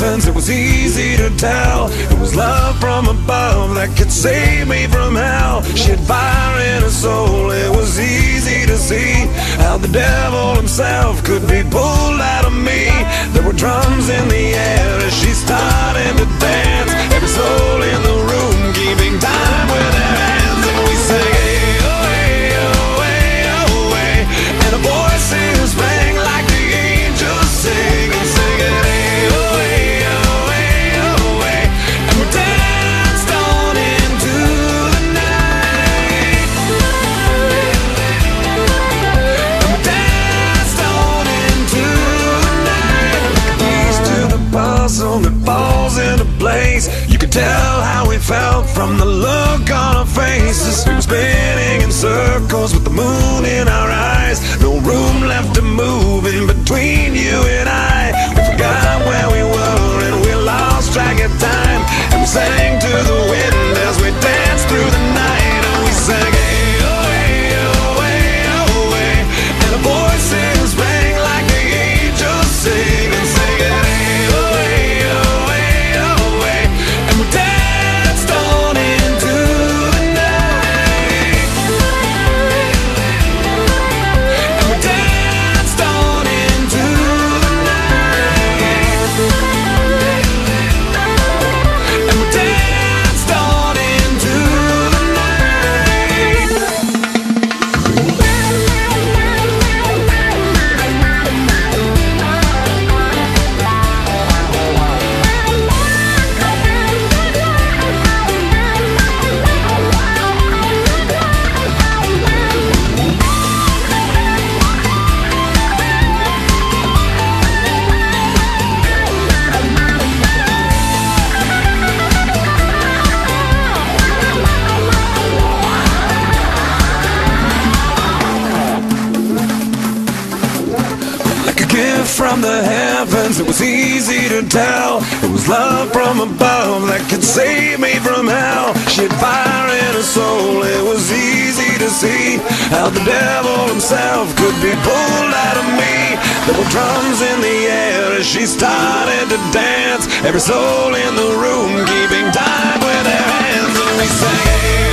heavens, it was easy to tell. It was love from above that could save me from hell. She had fire in her soul, it was easy to see how the devil himself could be pulled out of me. There were drums in the air as she started to dance. Every soul in the room keeping time with their hands. And we sang, hey, oh, hey, oh, hey, oh, hey. And our voices rang like the angels sing. And singing, hey, oh, hey, oh, hey, oh, hey. And we danced on into the night. And we danced on into the night. East to the puzzle that falls into place. You could tell how we felt from the look on our faces. We were spinning in circles with the moon in our eyes. No room left to move in between you and I. We forgot where we were and we lost track of time. And we sang to the wind as we danced through the night. And we sang, hey, oh, hey, oh, hey, oh, hey. And our voices rang like the angels sing. And singing, hey, oh, hey, oh, hey, oh, hey. And we danced on into the night. And we danced on into the night. And we danced on into the night. Like a gift from the heavens, it was easy to tell. It was love from above that could save me from hell. She had fire in her soul, it was easy to see how the devil himself could be pulled out of me. There were drums in the air as she started to dance. Every soul in the room keeping time with their hands. And we sang, hey,